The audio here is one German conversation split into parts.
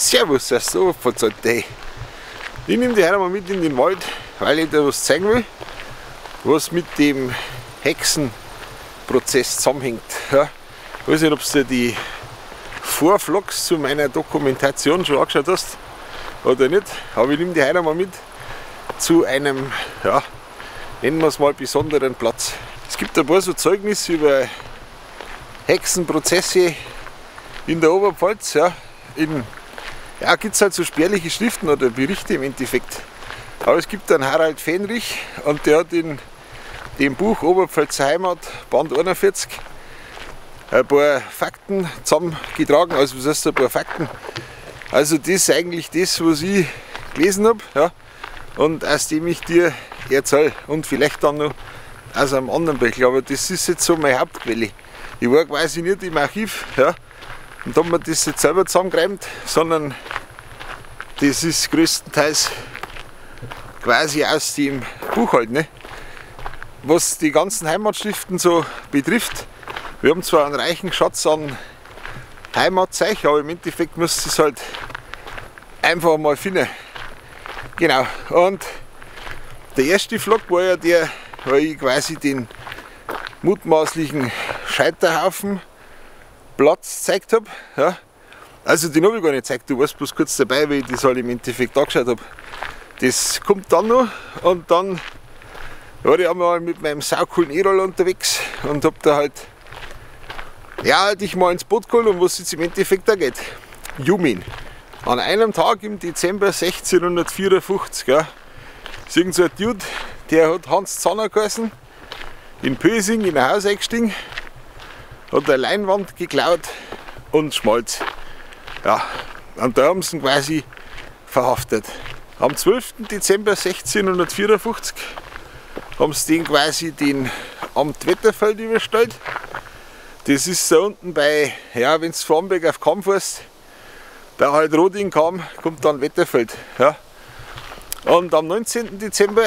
Servus, so verzeiht. Ich nehme dich heute mal mit in den Wald, weil ich dir was zeigen will, was mit dem Hexenprozess zusammenhängt. Ja, ich weiß nicht, ob du dir die Vorvlogs zu meiner Dokumentation schon angeschaut hast oder nicht, aber ich nehme dich heute mal mit zu einem, ja, nennen wir es mal, besonderen Platz. Es gibt ein paar so Zeugnisse über Hexenprozesse in der Oberpfalz. Ja, gibt es halt so spärliche Schriften oder Berichte im Endeffekt. Aber es gibt einen Harald Fenrich und der hat in dem Buch Oberpfälzer Heimat, Band 41, ein paar Fakten zusammengetragen. Also was heißt ein paar Fakten? Also das ist eigentlich das, was ich gelesen habe, ja, und aus dem ich dir erzähle. Und vielleicht dann noch aus einem anderen Bächel. Aber das ist jetzt so meine Hauptquelle. Ich war quasi nicht im Archiv, ja, und habe mir das jetzt selber zusammengereimt, sondern das ist größtenteils quasi aus dem Buch halt, ne? Was die ganzen Heimatschriften so betrifft. Wir haben zwar einen reichen Schatz an Heimatzeichen, aber im Endeffekt musst du es halt einfach mal finden. Genau, und der erste Vlog war ja der, weil ich quasi den mutmaßlichen Scheiterhaufen Platz gezeigt habe. Ja. Also den habe ich gar nicht gezeigt, du warst bloß kurz dabei, weil ich das halt im Endeffekt angeschaut habe. Das kommt dann noch und dann war ich einmal mit meinem saucoolen E-Roll unterwegs und habe da halt dich mal ins Boot geholt, um was es jetzt im Endeffekt da geht. Jumin. An einem Tag im Dezember 1654, ja, ist irgend so ein Dude, der hat Hans Zanner geheißen, in Pösing in ein Haus eingestiegen, hat eine Leinwand geklaut und Schmalz. Ja, und da haben sie ihn quasi verhaftet. Am 12. Dezember 1654 haben sie den quasi den Amt Wetterfeld überstellt. Das ist da unten bei, ja, wenn du von Amberg auf Kamm fährst, bei halt Roding kam, kommt dann Wetterfeld. Ja. Und am 19. Dezember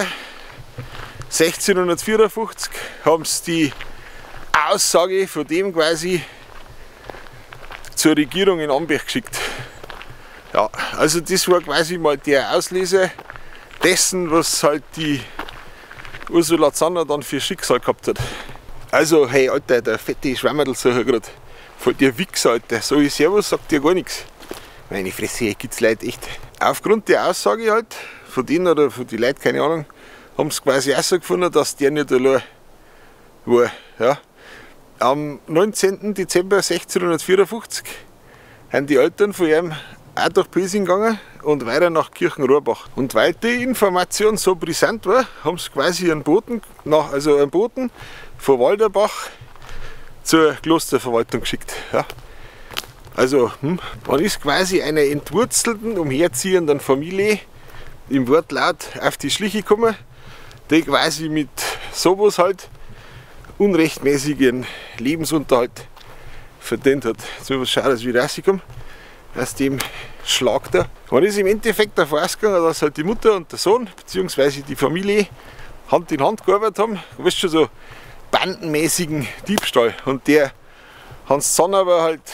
1654 haben sie die Aussage von dem quasi zur Regierung in Amberg geschickt. Ja, also das war quasi mal der Auslöser dessen, was halt die Ursula Zanner dann für Schicksal gehabt hat. Also, hey Alter, der fette Schwammerl-Sucher gerade, voll der Wichser, Alter, so ich Servus, sagt dir gar nichts. Meine Fresse, gibt's Leute echt. Aufgrund der Aussage halt, von denen oder von den Leuten, keine Ahnung, haben sie quasi herausgefunden, dass der nicht allein war. Ja. Am 19. Dezember 1654 sind die Eltern von ihm auch durch Pösing gegangen und weiter nach Kirchenrohrbach. Und weil die Information so brisant war, haben sie quasi einen Boten von Walderbach zur Klosterverwaltung geschickt. Ja. Also, man ist quasi einer entwurzelten, umherziehenden Familie im Wortlaut auf die Schliche gekommen, die quasi mit sowas halt unrechtmäßigen Lebensunterhalt verdient hat. Jetzt müssen wir schauen, dass wir rauskommen aus dem Schlag da. Man ist im Endeffekt davon ausgegangen, dass halt die Mutter und der Sohn bzw. die Familie Hand in Hand gearbeitet haben. Du weißt schon, so bandenmäßigen Diebstahl. Und der Hans Zanner war halt,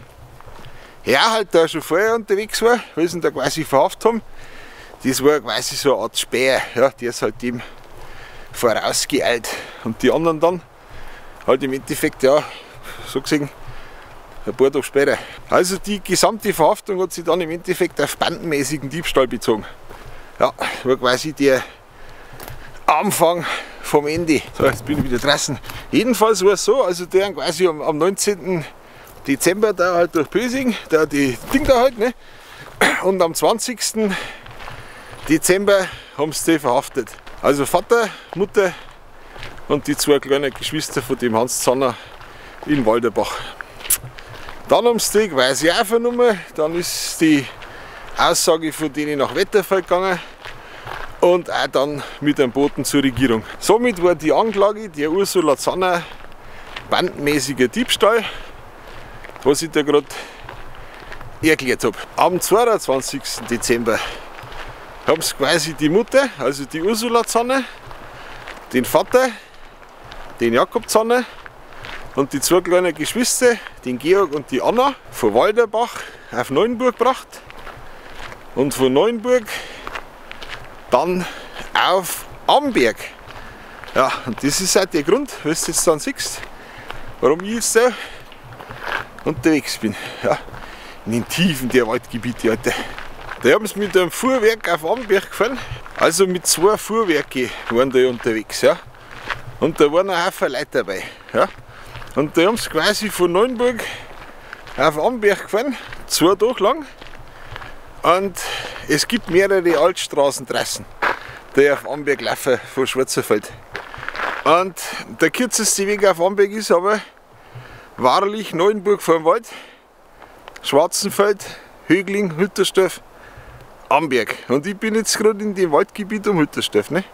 da schon vorher unterwegs war, weil sie ihn da quasi verhaftet haben. Das war quasi so eine Art Späher, ja, der ist halt dem vorausgeeilt. Und die anderen dann halt im Endeffekt, ja, so gesehen, ein paar Tage später. Also die gesamte Verhaftung hat sich dann im Endeffekt auf bandenmäßigen Diebstahl bezogen. Ja, war quasi der Anfang vom Ende. So, jetzt bin ich wieder draußen. Jedenfalls war es so, also der haben quasi am 19. Dezember da halt durch Pösing, da die Ding da halt, ne? Und am 20. Dezember haben sie die verhaftet. Also Vater, Mutter und die zwei kleinen Geschwister von dem Hans Zanner in Walderbach. Dann haben sie die quasi auch vernommen, dann ist die Aussage von denen nach Wetterfeld gegangen und auch dann mit einem Boten zur Regierung. Somit war die Anklage der Ursula Zanner bandenmäßiger Diebstahl, was ich da gerade erklärt habe. Am 22. Dezember haben sie quasi die Mutter, also die Ursula Zanner, den Vater, den Jakob Zanner und die zwei kleinen Geschwister, den Georg und die Anna, von Walderbach auf Neuenburg gebracht und von Neuenburg dann auf Amberg. Ja, und das ist auch der Grund, was du jetzt dann siehst, warum ich jetzt da unterwegs bin. Ja, in den Tiefen der Waldgebiete, Alter. Da haben sie mit einem Fuhrwerk auf Amberg gefahren, also mit 2 Fuhrwerken waren da unterwegs. Ja. Und da waren ein Haufen Leute dabei. Ja. Und da haben sie quasi von Neuenburg auf Amberg gefahren, 2 Tage lang. Und es gibt mehrere Altstraßentrassen, die auf Amberg laufen von Schwarzerfeld. Und der kürzeste Weg auf Amberg ist aber wahrlich Neuenburg vor dem Wald, Schwarzenfeld, Högling, Hütterstorf, Amberg. Und ich bin jetzt gerade in dem Waldgebiet um Hütterstorf. Ne?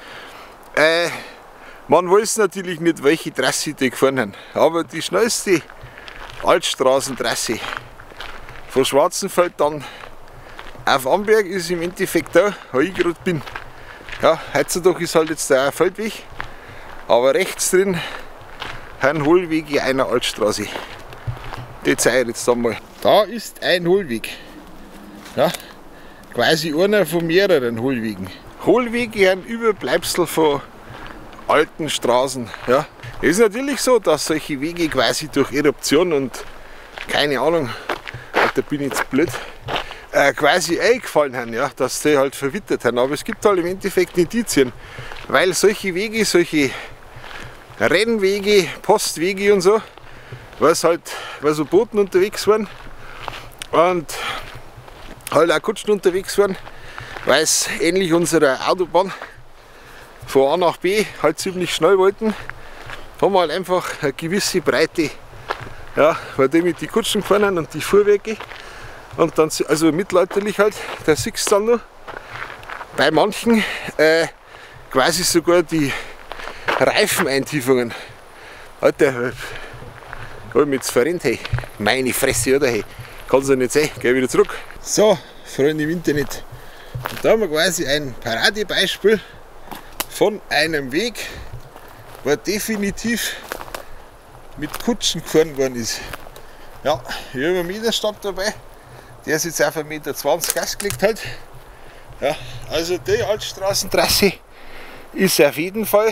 Man weiß natürlich nicht, welche Trasse die gefahren haben, aber die schnellste Altstraßentrasse von Schwarzenfeld dann auf Amberg ist im Endeffekt da, wo ich gerade bin. Ja, heutzutage ist halt jetzt da ein Feldweg, aber rechts drin ein Hohlweg einer Altstraße. Die zeige ich jetzt einmal. Da ist ein Hohlweg. Ja, quasi einer von mehreren Hohlwegen. Hohlwege sind Überbleibsel von alten Straßen. Ja. Es ist natürlich so, dass solche Wege quasi durch Eruption und keine Ahnung, da bin ich jetzt blöd, quasi eingefallen haben, ja, dass die halt verwittert haben. Aber es gibt halt im Endeffekt Indizien, weil solche Wege, solche Rennwege, Postwege und so, weil so Booten unterwegs waren und halt auch Kutschen unterwegs waren, weil es ähnlich unserer Autobahn von A nach B halt ziemlich schnell wollten, haben wir halt einfach eine gewisse Breite, ja, weil die mit die Kutschen gefahren haben und die Fuhrwerke und dann, also mittelalterlich halt, da siehst du dann noch bei manchen quasi sogar die Reifeneintiefungen. Alter, hab ich mich jetzt verrennt, hey. Meine Fresse, oder hey. Kann's ja nicht sein, geh wieder zurück. So, Freunde im Internet. Und da haben wir quasi ein Paradebeispiel von einem Weg, wo definitiv mit Kutschen gefahren worden ist. Ja, hier haben wir einen Meterstab dabei, der ist jetzt auf 1,20 Meter ausgelegt hat. Ja, also die Altstraßentrasse ist auf jeden Fall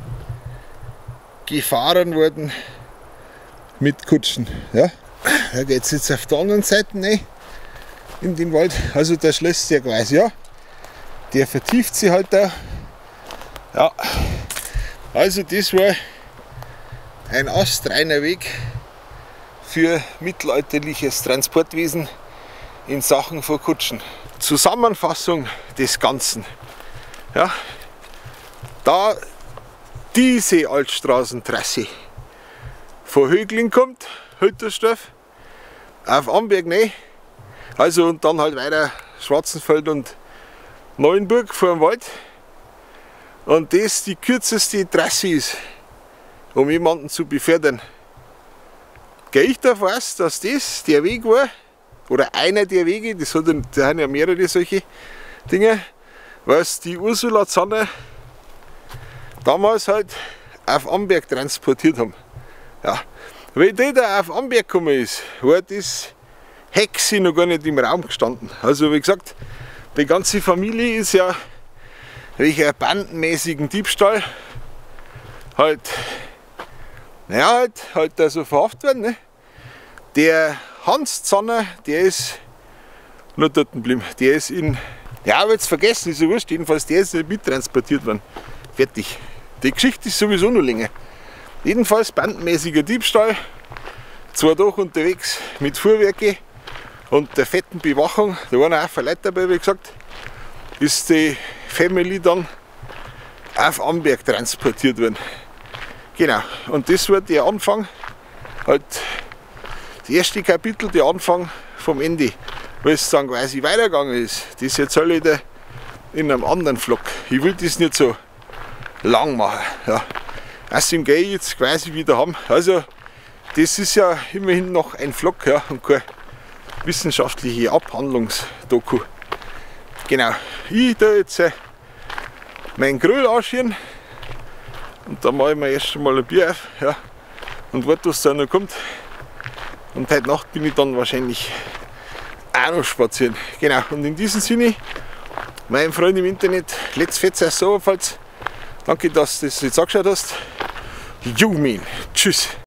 gefahren worden mit Kutschen. Ja. Da geht es jetzt auf der anderen Seite rein, in den Wald. Also der schließt ja quasi, ja. Der vertieft sich halt da. Ja. Also das war ein astreiner Weg für mittelalterliches Transportwesen in Sachen von Kutschen. Zusammenfassung des Ganzen. Ja. Da diese Altstraßentrasse von Högling kommt, Hütterstorf, auf Amberg rein, also und dann halt weiter Schwarzenfeld und Neuenburg vor dem Wald. Und das die kürzeste Trasse ist, um jemanden zu befördern. Gehe ich davon aus, dass das der Weg war, oder einer der Wege, da sind ja mehrere solche Dinge, was die Ursula Zanner damals halt auf Amberg transportiert haben. Ja. Wenn die da auf Amberg gekommen ist, war das Hexe noch gar nicht im Raum gestanden. Also wie gesagt, die ganze Familie ist ja durch einen bandenmäßigen Diebstahl halt also verhaftet worden. Ne? Der Hans Zanner, der ist nur dort geblieben. Der ist ja, aber jetzt vergessen, ist ja wurscht, jedenfalls der ist nicht mittransportiert worden. Fertig. Die Geschichte ist sowieso noch länger. Jedenfalls bandenmäßiger Diebstahl, 2 Tage unterwegs mit Fuhrwerke und der fetten Bewachung, da waren auch Leute dabei, wie gesagt, ist die Family dann auf Amberg transportiert worden. Genau, und das war der Anfang, halt das erste Kapitel, der Anfang vom Ende, weil es dann quasi weitergegangen ist. Das erzähle ich dir in einem anderen Vlog. Ich will das nicht so lang machen. Ja. Außerdem gehe ich jetzt quasi wieder haben. Also das ist ja immerhin noch ein Vlog, ja, und keine wissenschaftliche Abhandlungsdoku. Genau, ich da jetzt mein Grill anschirren und dann mache ich mir erst einmal ein Bier auf, ja, und warte, was da noch kommt. Und heute Nacht bin ich dann wahrscheinlich auch noch spazieren. Genau, und in diesem Sinne, mein Freund im Internet, let's fetz aus der Oberpfalz. Danke, dass du das jetzt angeschaut hast. Jumin. Tschüss.